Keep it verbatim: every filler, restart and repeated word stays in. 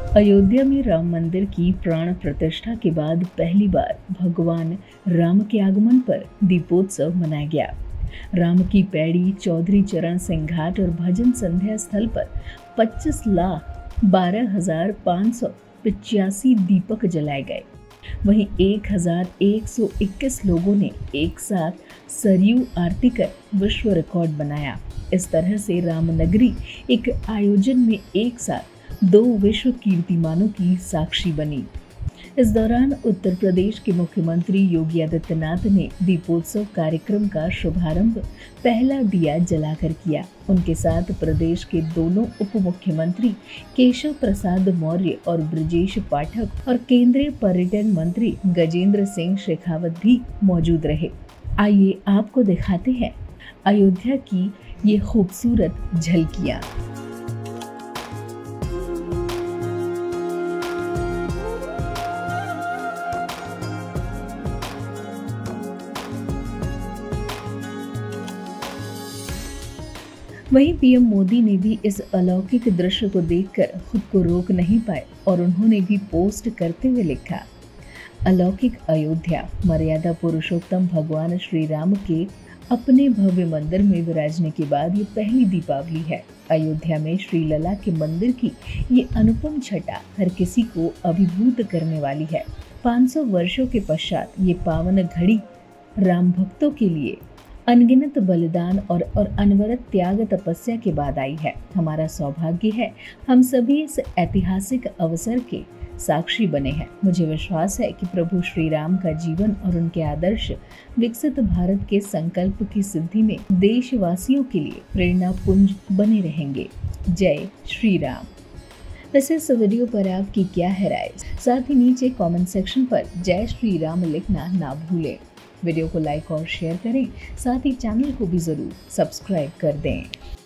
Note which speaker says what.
Speaker 1: अयोध्या में राम मंदिर की प्राण प्रतिष्ठा के बाद पहली बार भगवान राम के आगमन पर दीपोत्सव मनाया गया। राम की पैड़ी चौधरी चरण सिंह घाट और भजन संध्या स्थल पर पच्चीस लाख बारह हजार पाँच सौ पिचासी दीपक जलाए गए। वहीं एक हजार एक सौ इक्कीस लोगों ने एक साथ सरयू आरती कर विश्व रिकॉर्ड बनाया। इस तरह से रामनगरी एक आयोजन में एक साथ दो विश्व कीर्तिमानों की साक्षी बनी। इस दौरान उत्तर प्रदेश के मुख्यमंत्री योगी आदित्यनाथ ने दीपोत्सव कार्यक्रम का शुभारंभ पहला दिया जलाकर किया। उनके साथ प्रदेश के दोनों उप मुख्यमंत्री केशव प्रसाद मौर्य और ब्रजेश पाठक और केंद्रीय पर्यटन मंत्री गजेंद्र सिंह शेखावत भी मौजूद रहे। आइए आपको दिखाते हैं अयोध्या की ये खूबसूरत झलकियां। वहीं पीएम मोदी ने भी इस अलौकिक दृश्य को देखकर खुद को रोक नहीं पाए और उन्होंने भी पोस्ट करते हुए लिखा, अलौकिक अयोध्या, मर्यादा पुरुषोत्तम भगवान श्री राम के अपने भव्य मंदिर में विराजने के बाद ये पहली दीपावली है। अयोध्या में श्री लला के मंदिर की ये अनुपम छटा हर किसी को अभिभूत करने वाली है। पाँच सौ वर्षों के पश्चात ये पावन घड़ी राम भक्तों के लिए अनगिनत बलिदान और और अनवरत त्याग तपस्या के बाद आई है। हमारा सौभाग्य है हम सभी इस ऐतिहासिक अवसर के साक्षी बने हैं। मुझे विश्वास है कि प्रभु श्री राम का जीवन और उनके आदर्श विकसित भारत के संकल्प की सिद्धि में देशवासियों के लिए प्रेरणा पुंज बने रहेंगे। जय श्री राम। वैसे इस वीडियो पर आपकी क्या है राय? साथ ही नीचे कमेंट सेक्शन पर जय श्री राम लिखना ना भूलें। वीडियो को लाइक और शेयर करें, साथ ही चैनल को भी जरूर सब्सक्राइब कर दें।